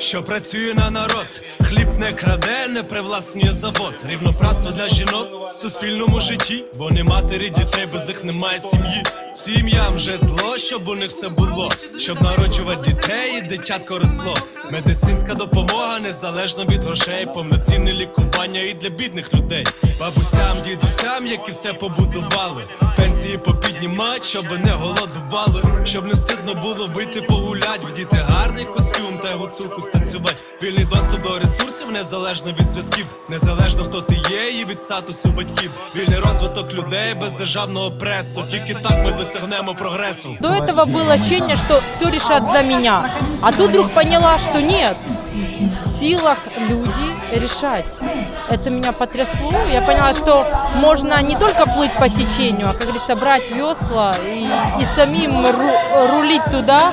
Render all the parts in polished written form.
що працює на народ. Хліб не краде, не привласнює завод. Рівноправство для жінок в суспільному житті, бо не матері дітей, без них немає сім'ї. Сім'ям житло, щоб у них все було, щоб народжувати дітей і дитятко росло. Медицинська допомога незалежно від грошей, повноцінне лікування і для бідних людей. Бабусям, дідусям, які все побудували, пенсії попіднімать, щоб не голодували, щоб не стидно було вийти погулять, вдіти гарний костюм та гуцулку станцювать. Вільний доступ до ресурсів незалежно від зв'язків, незалежно хто ти є і від статусу батьків. Вільний розвиток людей без державного пресу, тільки так ми досягнемо прогресу. До этого было ощущение, что все решат за меня, а тут вдруг поняла, что нет, в силах люди решать. Это меня потрясло. Я поняла, что можно не только плыть по течению, а, как говорится, брать весла и самим рулить туда,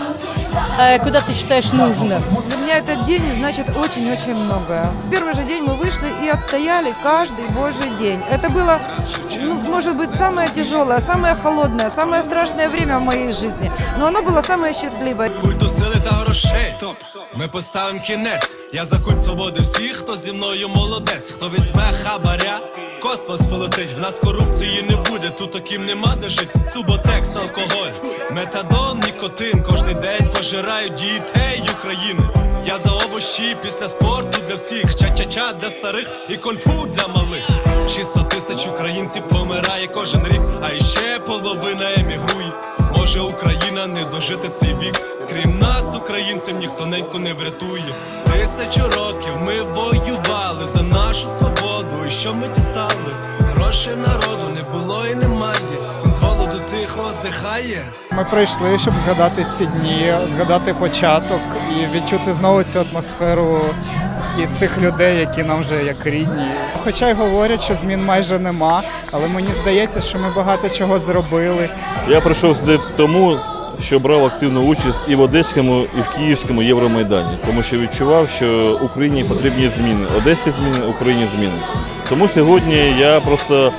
куда ты считаешь нужным. Для меня этот день значит очень-очень многое. В первый же день мы вышли и отстояли каждый божий день. Это было, может быть, самое тяжелое, самое холодное, самое страшное время в моей жизни. Но оно было самое счастливое. Культу сили та грошей. Стоп! Ми поставимо кінець. Я за культ свободи всіх, хто зі мною молодець. Хто візьме хабаря, в космос полетить. В нас корупції не буде, тут таким нема де жить. Суботекс, алкоголь, метадон, нікотин. Кожний день пожирають дітей України. Я за овощі після спорту для всіх. Ча-ча-ча для старих і конфу для малих. 600 тисяч українців помирає кожен рік, а іще половина емігрує. Може Україна не дожити цей вік. Крім нас, українців, ніхто неньку не врятує. 1000 років ми воювали за нашу свободу. І що ми дістали? Грошей народу не було і немає. Він з голоду тихо здихає. Ми прийшли, щоб згадати ці дні, згадати початок і відчути знову цю атмосферу і цих людей, які нам вже як рідні. Хоча й говорять, що змін майже нема, але мені здається, що ми багато чого зробили. Я прийшов сюди тому, що брав активну участь і в Одеському, і в Київському Євромайдані, тому що відчував, що Україні потрібні зміни. Одесі зміни, Україні зміни. Тому сьогодні я просто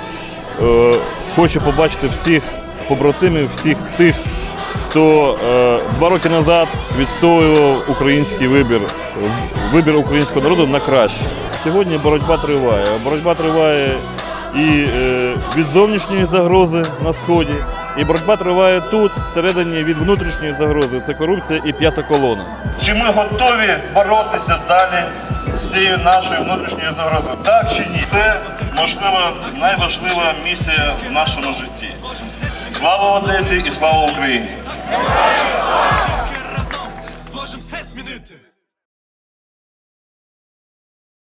хочу побачити всіх побратимів, всіх тих, хто 2 роки назад відстоював український вибір українського народу на краще. Сьогодні боротьба триває. Боротьба триває і від зовнішньої загрози на Сході, і боротьба триває тут, всередині, від внутрішньої загрози. Це корупція і п'ята колона. Чи ми готові боротися далі з цією нашою внутрішньою загрозою? Так чи ні? Це, можливо, найважлива місія в нашому житті. Слава Одесі і слава Україні! Разом зможемо все змінити.